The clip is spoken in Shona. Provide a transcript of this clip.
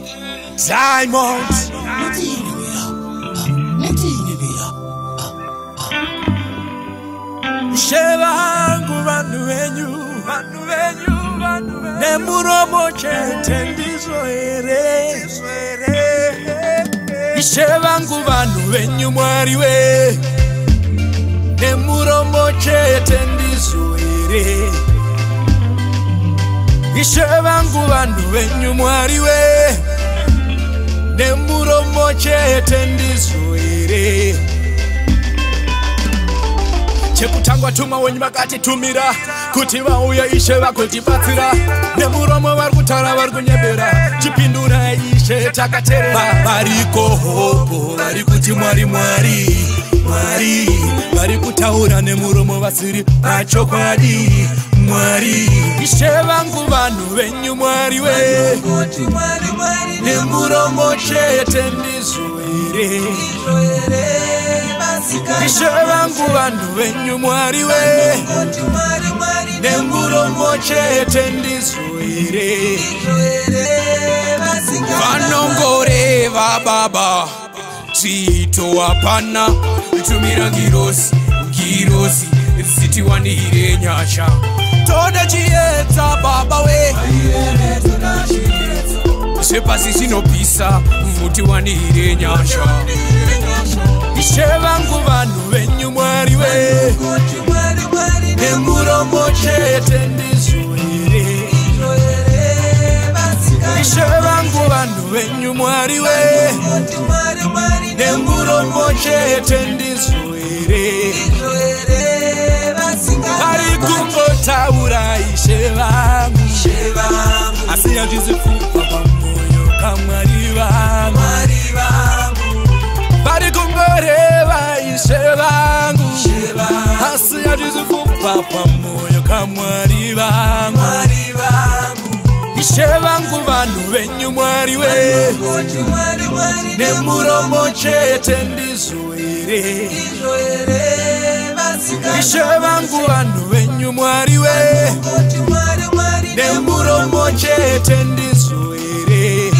Diamond. Shevangu vanhu venyu nemuromo chete ndizvo here. Shevangu vanhu venyu Mwari we nemuromo chete ndizvo here. Shevangu vanhu venyu Mwari we nemuromo chete ndizvo here. Chekutangwa tumwa wenyu vakatitumira kuti vauya Ishe vagotibatsira. Nemuromo vari kutaura vari kunyebera, chipindura Ishe takateerera. Variko hopo vari kuti Mwari Mwari Mwari, vari kutaura nemuromo vasiri vachokwadi Mwari. Ishe vangu vanhu venyu Mwari we nemuromo chete ndizvo here. Ishe vangu vanhu venyu Mwari we nemuromo chete ndizvo here. Vanongoreva Baba Tito hapana, tumira girosi zitiwanire nyasha. Toda chiedza Baba we sepasi sinopisa mutiwanire nyasha. Ishe vangu vanhu venyu Mwari we nemuromo chete ndizvo here. Ishe vangu vanhu venyu Mwari we nemuromo chete ndizvo here. Vari kungotaura Ishe vangu asi hazvizipfupa pamwoyo kaMwari vangu. Vari kungoreva Ishe vangu asi hazvizipfupa pamwoyo kaMwari vangu. Ishe vangu vanhu venyu Mwari we nemuromo chete ndizvo here. Ishe vangu vanhu venyu Mwari we nemuromo chete ndizvo here.